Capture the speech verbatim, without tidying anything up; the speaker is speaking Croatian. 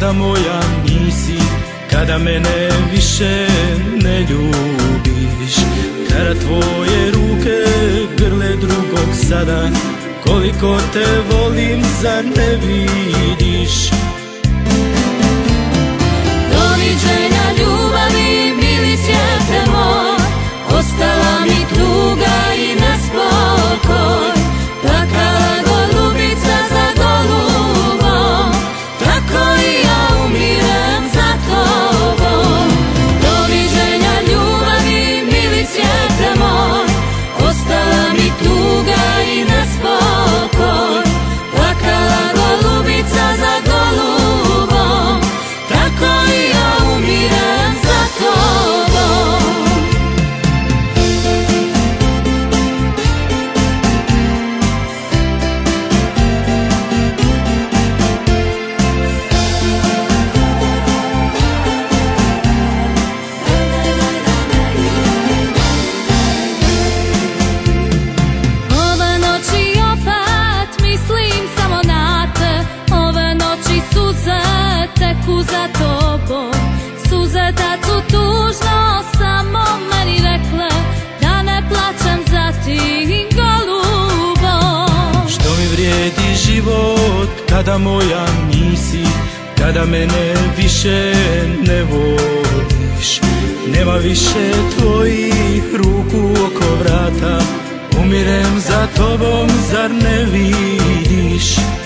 kada moja nisi, kada mene više ne ljubiš, kada tvoje ruke grle drugog sada, koliko te volim, zar ne vidiš? Doviđenja ljubavi, mili cvijete moj, ostala mi tuga i nespokoj. Plakala golubica za golubom, tako i ja umirem za tobom. Doviđenja ljubavi, mili cvijete moj, ostala mi tuga i nespokoj. Plakala golubica za golubom, tako i ja umirem za tobom. Ove noći opet mislim samo na te, ove noći suze teku za tobom. Suze tad su tužno samo meni rekle da ne plačem za tim golubom. Što mi vrijedi život kada moja nisi, kada mene više ne voliš? Nema više tvojih ruku oko vrata, umirem za tobom, zar ne vidiš?